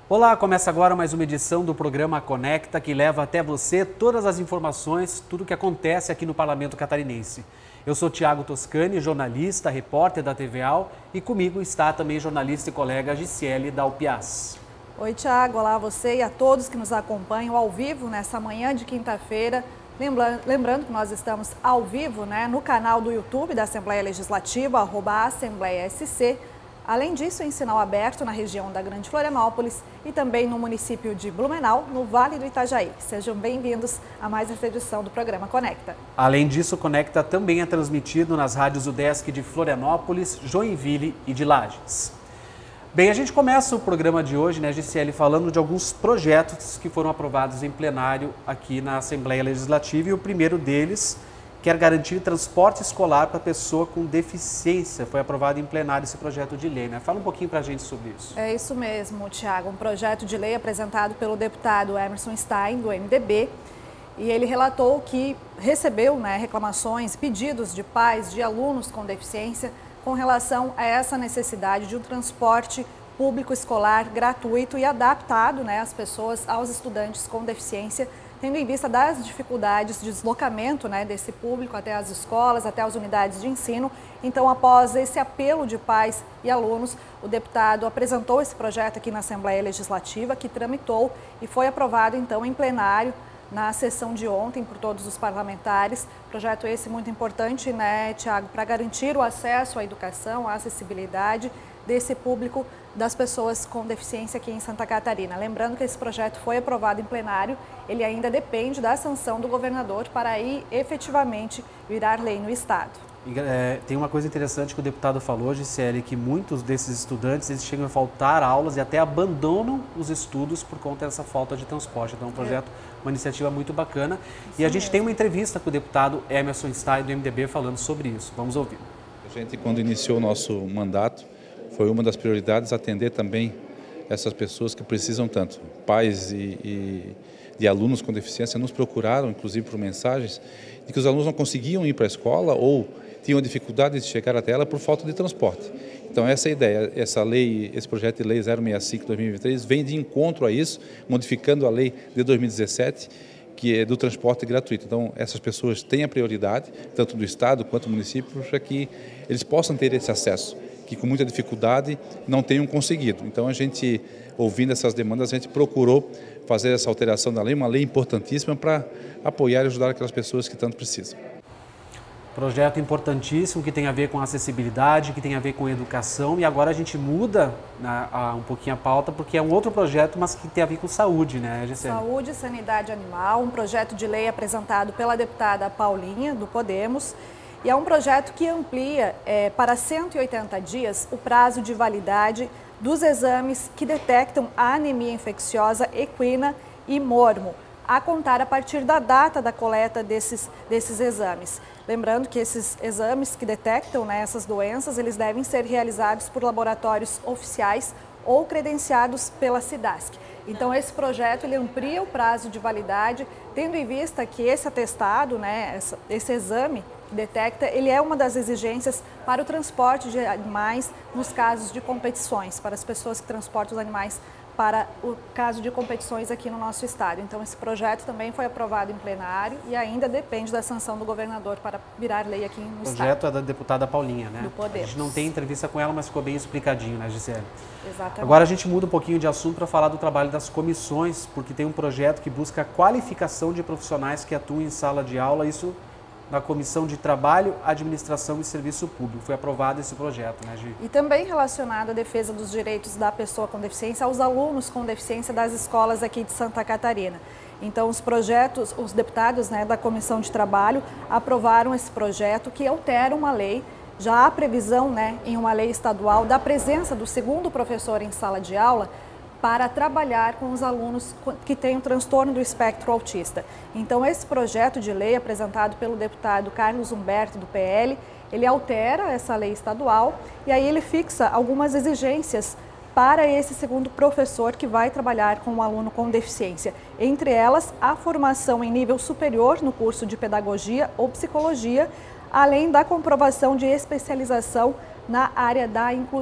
Olá, começa agora mais uma edição do programa Conecta, que leva até você todas as informações, tudo o que acontece aqui no Parlamento Catarinense. Eu sou Tiago Toscani, jornalista, repórter da TVAL, e comigo está também jornalista e colega Gisele Dalpiaz. Oi, Tiago, olá a você e a todos que nos acompanham ao vivo nessa manhã de quinta-feira. Lembrando que nós estamos ao vivo no canal do YouTube da Assembleia Legislativa, @AssembleiaSC. Além disso, em sinal aberto na região da Grande Florianópolis e também no município de Blumenau, no Vale do Itajaí. Sejam bem-vindos a mais essa edição do programa Conecta. Além disso, o Conecta também é transmitido nas rádios UDESC de Florianópolis, Joinville e de Lages. Bem, a gente começa o programa de hoje, Gisele, falando de alguns projetos que foram aprovados em plenário aqui na Assembleia Legislativa, e o primeiro deles quer garantir transporte escolar para pessoa com deficiência. Foi aprovado em plenário esse projeto de lei, Fala um pouquinho para a gente sobre isso. É isso mesmo, Tiago. Um projeto de lei apresentado pelo deputado Emerson Stein, do MDB, e ele relatou que recebeu reclamações, pedidos de pais de alunos com deficiência com relação a essa necessidade de um transporte público escolar gratuito e adaptado às pessoas, aos estudantes com deficiência, tendo em vista das dificuldades de deslocamento desse público até as escolas, até as unidades de ensino. Então, após esse apelo de pais e alunos, o deputado apresentou esse projeto aqui na Assembleia Legislativa, que tramitou e foi aprovado então em plenário na sessão de ontem por todos os parlamentares. Projeto esse muito importante, Tiago, para garantir o acesso à educação, à acessibilidade desse público, das pessoas com deficiência aqui em Santa Catarina. Lembrando que esse projeto foi aprovado em plenário, ele ainda depende da sanção do governador para aí efetivamente virar lei no estado. Tem uma coisa interessante que o deputado falou, Gisele, que muitos desses estudantes eles chegam a faltar aulas e até abandonam os estudos por conta dessa falta de transporte. Então, é um projeto, uma iniciativa muito bacana. E a gente tem uma entrevista com o deputado Emerson Stein, do MDB, falando sobre isso. Vamos ouvir. A gente, quando iniciou o nosso mandato, foi uma das prioridades atender também essas pessoas que precisam tanto. Pais e alunos com deficiência nos procuraram, inclusive por mensagens, de que os alunos não conseguiam ir para a escola ou tinham dificuldade de chegar até ela por falta de transporte. Então essa ideia, essa lei, esse projeto de lei 065/2023 vem de encontro a isso, modificando a lei de 2017, que é do transporte gratuito. Então essas pessoas têm a prioridade, tanto do Estado quanto do município, para que eles possam ter esse acesso, que com muita dificuldade não tenham conseguido. Então a gente, ouvindo essas demandas, a gente procurou fazer essa alteração da lei, uma lei importantíssima para apoiar e ajudar aquelas pessoas que tanto precisam. Projeto importantíssimo que tem a ver com acessibilidade, que tem a ver com educação, e agora a gente muda um pouquinho a pauta, porque é um outro projeto, mas que tem a ver com saúde, Gisele? Saúde e sanidade animal, um projeto de lei apresentado pela deputada Paulinha, do Podemos, e é um projeto que amplia para 180 dias o prazo de validade dos exames que detectam a anemia infecciosa equina e mormo, a contar a partir da data da coleta desses exames. Lembrando que esses exames que detectam essas doenças, eles devem ser realizados por laboratórios oficiais ou credenciados pela SIDASC. Então esse projeto ele amplia o prazo de validade, tendo em vista que esse atestado, esse exame que detecta, ele é uma das exigências para o transporte de animais nos casos de competições, para as pessoas que transportam os animais para o caso de competições aqui no nosso estado. Então esse projeto também foi aprovado em plenário e ainda depende da sanção do governador para virar lei aqui no estado. O projeto é da deputada Paulinha, Do Podemos. A gente não tem entrevista com ela, mas ficou bem explicadinho, Gisele? Exatamente. Agora a gente muda um pouquinho de assunto para falar do trabalho das comissões, porque tem um projeto que busca a qualificação de profissionais que atuam em sala de aula, isso na Comissão de Trabalho, Administração e Serviço Público. Foi aprovado esse projeto, Gi? E também relacionado à defesa dos direitos da pessoa com deficiência, aos alunos com deficiência das escolas aqui de Santa Catarina. Então, os deputados da Comissão de Trabalho aprovaram esse projeto que altera uma lei. Já há previsão em uma lei estadual da presença do segundo professor em sala de aula para trabalhar com os alunos que têm o transtorno do espectro autista. Então, esse projeto de lei apresentado pelo deputado Carlos Humberto, do PL, ele altera essa lei estadual e aí ele fixa algumas exigências para esse segundo professor que vai trabalhar com um aluno com deficiência. Entre elas, a formação em nível superior no curso de pedagogia ou psicologia, além da comprovação de especialização na área da inclusão.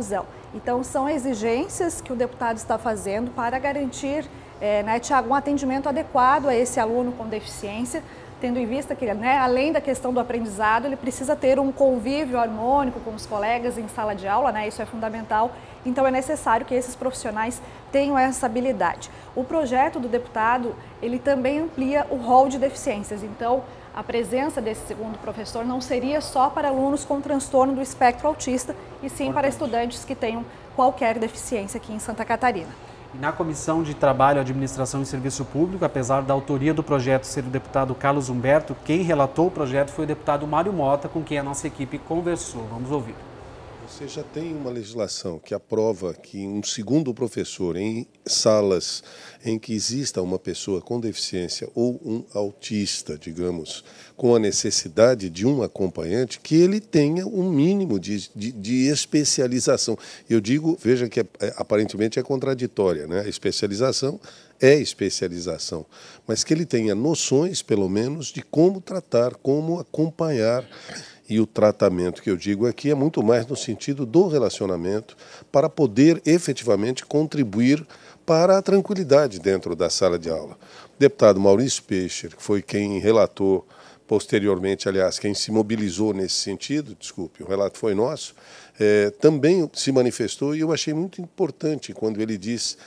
Então, são exigências que o deputado está fazendo para garantir, né, Tiago, um atendimento adequado a esse aluno com deficiência, tendo em vista que, né, além da questão do aprendizado, ele precisa ter um convívio harmônico com os colegas em sala de aula, né, isso é fundamental, então é necessário que esses profissionais tenham essa habilidade. O projeto do deputado, ele também amplia o rol de deficiências, então a presença desse segundo professor não seria só para alunos com transtorno do espectro autista, e sim para estudantes que tenham qualquer deficiência aqui em Santa Catarina. E na Comissão de Trabalho, Administração e Serviço Público, apesar da autoria do projeto ser o deputado Carlos Humberto, quem relatou o projeto foi o deputado Mário Mota, com quem a nossa equipe conversou. Vamos ouvir. Você já tem uma legislação que aprova que um segundo professor em salas em que exista uma pessoa com deficiência ou um autista, digamos, com a necessidade de um acompanhante, que ele tenha um mínimo de especialização. Eu digo, veja que aparentemente é contraditória, né? A especialização é especialização, mas que ele tenha noções, pelo menos, de como tratar, como acompanhar. E o tratamento que eu digo aqui é muito mais no sentido do relacionamento, para poder efetivamente contribuir para a tranquilidade dentro da sala de aula. O deputado Maurício Peixe, que foi quem relatou posteriormente, aliás, quem se mobilizou nesse sentido, desculpe, o relato foi nosso, também se manifestou, e eu achei muito importante quando ele diz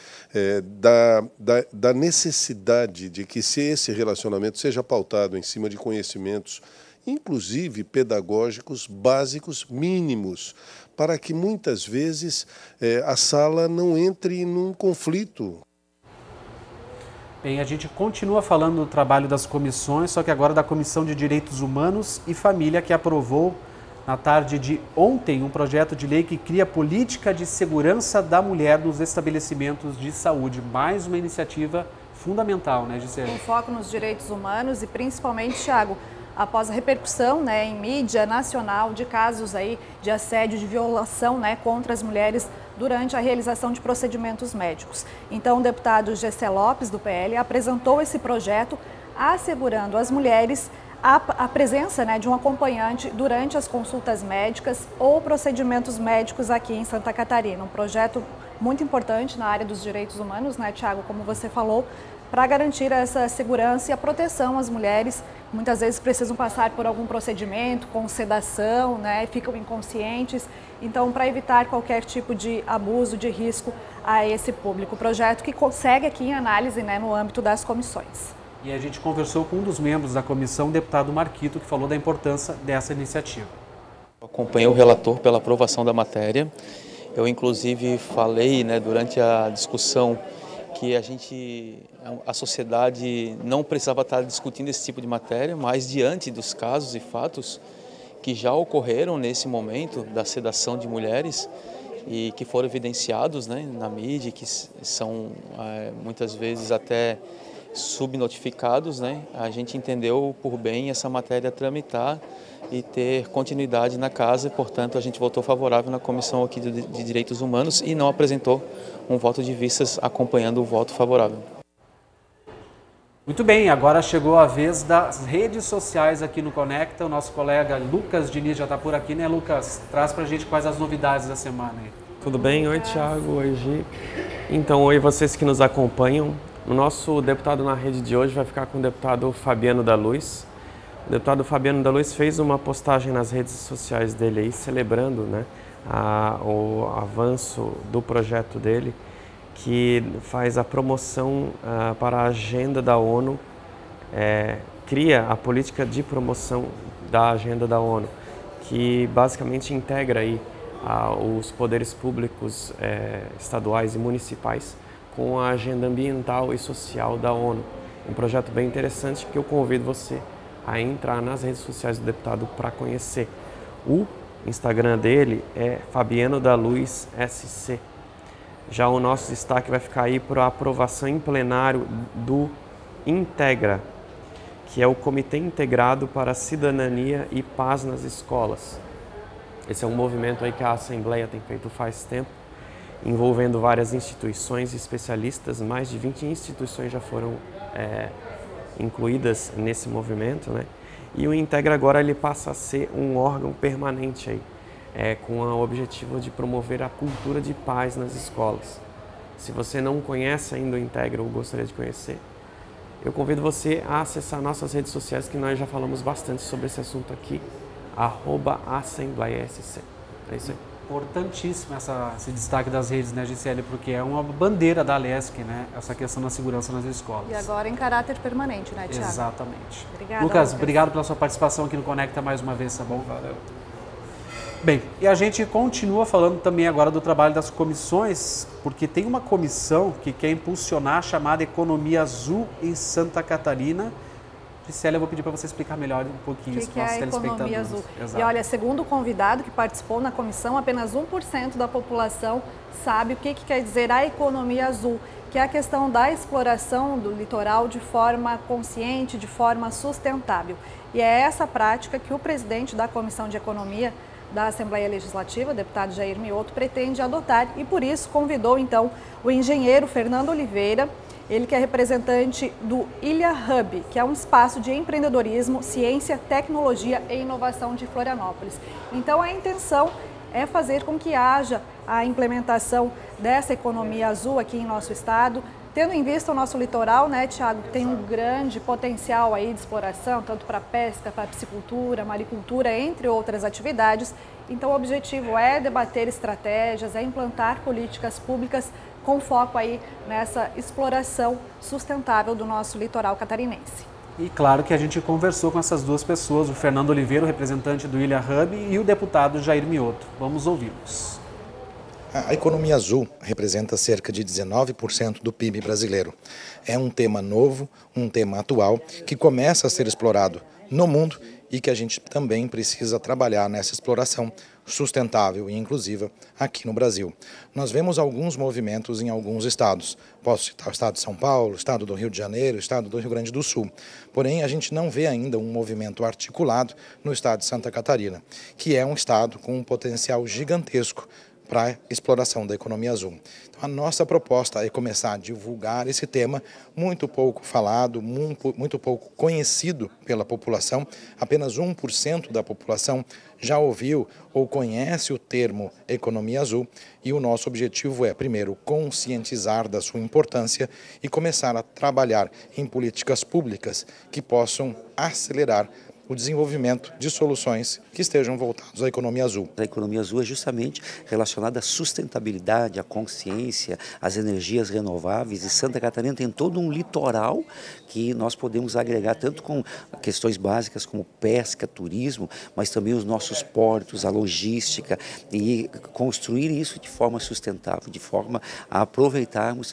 da necessidade de que se esse relacionamento seja pautado em cima de conhecimentos, inclusive pedagógicos básicos mínimos, para que muitas vezes a sala não entre num conflito. Bem, a gente continua falando do trabalho das comissões, só que agora da Comissão de Direitos Humanos e Família, que aprovou na tarde de ontem um projeto de lei que cria política de segurança da mulher nos estabelecimentos de saúde. Mais uma iniciativa fundamental, né, Gisele? Com foco nos direitos humanos e principalmente, Thiago, após a repercussão, né, em mídia nacional de casos aí de assédio, de violação, né, contra as mulheres durante a realização de procedimentos médicos. Então, o deputado Gessé Lopes, do PL, apresentou esse projeto assegurando às mulheres a presença, né, de um acompanhante durante as consultas médicas ou procedimentos médicos aqui em Santa Catarina. Um projeto muito importante na área dos direitos humanos, né, Thiago, como você falou, para garantir essa segurança e a proteção às mulheres. Muitas vezes precisam passar por algum procedimento com sedação, né, ficam inconscientes. Então, para evitar qualquer tipo de abuso, de risco a esse público. O projeto que consegue aqui em análise, né, no âmbito das comissões. E a gente conversou com um dos membros da comissão, o deputado Marquito, que falou da importância dessa iniciativa. Acompanhei o relator pela aprovação da matéria. Eu, inclusive, falei, né, durante a discussão que a sociedade não precisava estar discutindo esse tipo de matéria, mas diante dos casos e fatos que já ocorreram nesse momento da sedação de mulheres e que foram evidenciados, né, na mídia, que são muitas vezes até subnotificados, né, a gente entendeu por bem essa matéria tramitar e ter continuidade na casa, e, portanto, a gente votou favorável na Comissão aqui de Direitos Humanos e não apresentou um voto de vistas acompanhando o voto favorável. Muito bem, agora chegou a vez das redes sociais aqui no Conecta. O nosso colega Lucas Diniz já está por aqui, né, Lucas? Traz para a gente quais as novidades da semana aí. Tudo bem? Oi, Thiago. Oi, Gi. Então, oi vocês que nos acompanham. O nosso deputado na rede de hoje vai ficar com o deputado Fabiano da Luz. O deputado Fabiano da Luz fez uma postagem nas redes sociais dele aí, celebrando, né, o avanço do projeto dele, que faz a promoção para a agenda da ONU, cria a política de promoção da agenda da ONU, que basicamente integra aí os poderes públicos estaduais e municipais com a agenda ambiental e social da ONU. Um projeto bem interessante que eu convido você a entrar nas redes sociais do deputado para conhecer. O Instagram dele é Fabiano da Luz SC. Já o nosso destaque vai ficar aí para a aprovação em plenário do Integra, que é o Comitê Integrado para a Cidadania e Paz nas Escolas. Esse é um movimento aí que a Assembleia tem feito faz tempo, envolvendo várias instituições e especialistas. Mais de 20 instituições já foram incluídas nesse movimento, né? E o Integra agora ele passa a ser um órgão permanente aí, com o objetivo de promover a cultura de paz nas escolas. Se você não conhece ainda o Integra ou gostaria de conhecer, eu convido você a acessar nossas redes sociais, que nós já falamos bastante sobre esse assunto aqui, @AssembleiaSC. É isso aí. Importantíssimo esse destaque das redes, né, Gisele, porque é uma bandeira da Alesc, né, essa questão da segurança nas escolas. E agora em caráter permanente, né, Tiago? Exatamente. Obrigada, Lucas, obrigado pela sua participação aqui no Conecta mais uma vez, tá bom? Valeu. Bem, e a gente continua falando também agora do trabalho das comissões, porque tem uma comissão que quer impulsionar a chamada Economia Azul em Santa Catarina. Gisele, eu vou pedir para você explicar melhor um pouquinho isso para os telespectadores. O que é a Economia Azul? Exato. E olha, segundo o convidado que participou na comissão, apenas 1% da população sabe o que quer dizer a Economia Azul, que é a questão da exploração do litoral de forma consciente, de forma sustentável. E é essa prática que o presidente da Comissão de Economia da Assembleia Legislativa, o deputado Jair Mioto, pretende adotar e por isso convidou então o engenheiro Fernando Oliveira, ele que é representante do Ilha Hub, que é um espaço de empreendedorismo, ciência, tecnologia e inovação de Florianópolis. Então a intenção é fazer com que haja a implementação dessa economia azul aqui em nosso estado, tendo em vista o nosso litoral, né, Tiago, que tem um grande potencial aí de exploração, tanto para pesca, para piscicultura, maricultura, entre outras atividades. Então o objetivo é debater estratégias, é implantar políticas públicas com foco aí nessa exploração sustentável do nosso litoral catarinense. E claro que a gente conversou com essas duas pessoas, o Fernando Oliveira, o representante do Ilha Hub, e o deputado Jair Mioto. Vamos ouvi-los. A economia azul representa cerca de 19% do PIB brasileiro. É um tema novo, um tema atual, que começa a ser explorado no mundo e que a gente também precisa trabalhar nessa exploração sustentável e inclusiva aqui no Brasil. Nós vemos alguns movimentos em alguns estados. Posso citar o estado de São Paulo, o estado do Rio de Janeiro, o estado do Rio Grande do Sul. Porém, a gente não vê ainda um movimento articulado no estado de Santa Catarina, que é um estado com um potencial gigantesco para a exploração da economia azul. Então, a nossa proposta é começar a divulgar esse tema, muito pouco falado, muito pouco conhecido pela população. Apenas 1% da população já ouviu ou conhece o termo economia azul, e o nosso objetivo é, primeiro, conscientizar da sua importância e começar a trabalhar em políticas públicas que possam acelerar o desenvolvimento de soluções que estejam voltadas à economia azul. A economia azul é justamente relacionada à sustentabilidade, à consciência, às energias renováveis, e Santa Catarina tem todo um litoral que nós podemos agregar tanto com questões básicas como pesca, turismo, mas também os nossos portos, a logística, e construir isso de forma sustentável, de forma a aproveitarmos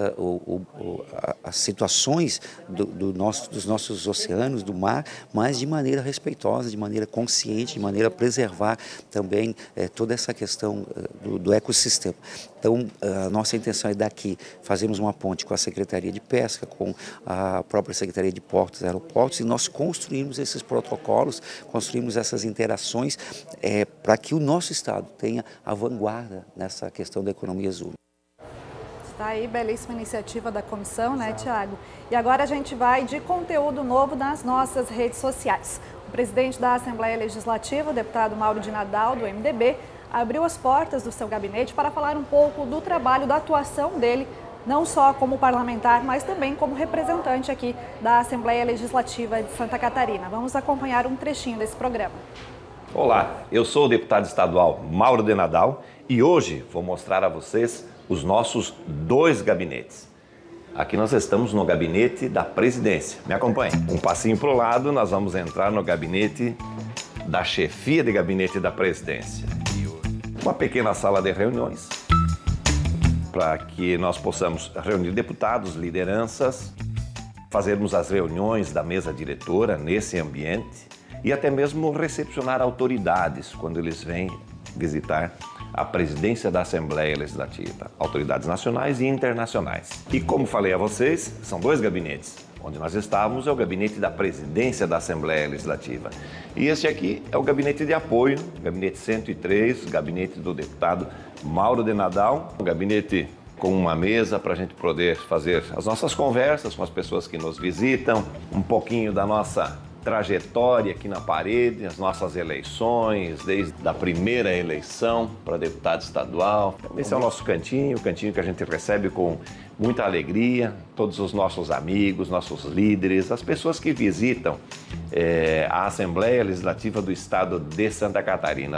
as situações dos nossos oceanos, do mar, mas de maneira respeitosa, de maneira consciente, de maneira a preservar também toda essa questão do ecossistema. Então, a nossa intenção é daqui fazermos uma ponte com a Secretaria de Pesca, com a própria Secretaria de Portos e Aeroportos, e nós construímos esses protocolos, construímos essas interações para que o nosso estado tenha a vanguarda nessa questão da economia azul. Está aí, belíssima iniciativa da comissão, né, Tiago? E agora a gente vai de conteúdo novo nas nossas redes sociais. O presidente da Assembleia Legislativa, o deputado Mauro de Nadal, do MDB, abriu as portas do seu gabinete para falar um pouco do trabalho, da atuação dele, não só como parlamentar, mas também como representante aqui da Assembleia Legislativa de Santa Catarina. Vamos acompanhar um trechinho desse programa. Olá, eu sou o deputado estadual Mauro de Nadal e hoje vou mostrar a vocês os nossos 2 gabinetes. Aqui nós estamos no gabinete da presidência. Me acompanhe. Um passinho para o lado, nós vamos entrar no gabinete da chefia de gabinete da presidência. Uma pequena sala de reuniões para que nós possamos reunir deputados, lideranças, fazermos as reuniões da mesa diretora nesse ambiente e até mesmo recepcionar autoridades quando eles vêm visitar a presidência da Assembleia Legislativa, autoridades nacionais e internacionais. E como falei a vocês, são 2 gabinetes. Onde nós estávamos é o gabinete da presidência da Assembleia Legislativa. E este aqui é o gabinete de apoio, gabinete 103, gabinete do deputado Mauro de Nadal, um gabinete com uma mesa para a gente poder fazer as nossas conversas com as pessoas que nos visitam, um pouquinho da nossa trajetória aqui na parede, as nossas eleições, desde a primeira eleição para deputado estadual. Esse é o nosso cantinho, o cantinho que a gente recebe com muita alegria, todos os nossos amigos, nossos líderes, as pessoas que visitam a Assembleia Legislativa do Estado de Santa Catarina.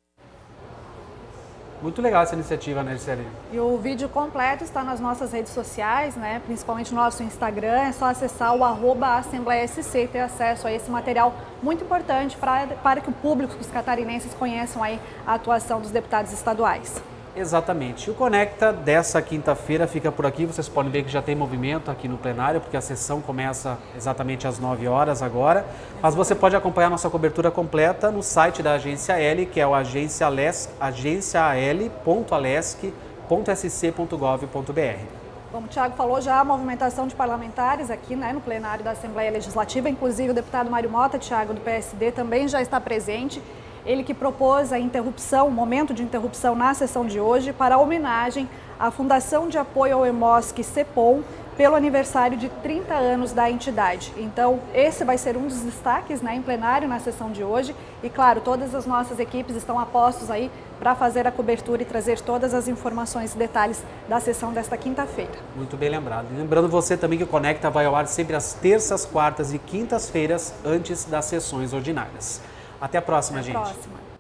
Muito legal essa iniciativa, né, Gisele? E o vídeo completo está nas nossas redes sociais, né? Principalmente no nosso Instagram. É só acessar o @AssembleiaSC e ter acesso a esse material muito importante para que o público, os catarinenses, conheçam aí a atuação dos deputados estaduais. Exatamente. O Conecta dessa quinta-feira fica por aqui. Vocês podem ver que já tem movimento aqui no plenário, porque a sessão começa exatamente às 9 horas agora. Mas você pode acompanhar nossa cobertura completa no site da Agência L, que é o agencial.alesc.sc.gov.br. Como o Thiago falou, já há movimentação de parlamentares aqui, né, no plenário da Assembleia Legislativa. Inclusive o deputado Mário Mota, Thiago, do PSD, também já está presente. Ele que propôs a interrupção, o momento de interrupção na sessão de hoje para homenagem à Fundação de Apoio ao EMOSC CEPOM pelo aniversário de 30 anos da entidade. Então, esse vai ser um dos destaques, né, em plenário na sessão de hoje. E, claro, todas as nossas equipes estão a postos aí para fazer a cobertura e trazer todas as informações e detalhes da sessão desta quinta-feira. Muito bem lembrado. E lembrando você também que o Conecta vai ao ar sempre às terças, quartas e quintas-feiras antes das sessões ordinárias. Até a próxima, gente. Até a próxima.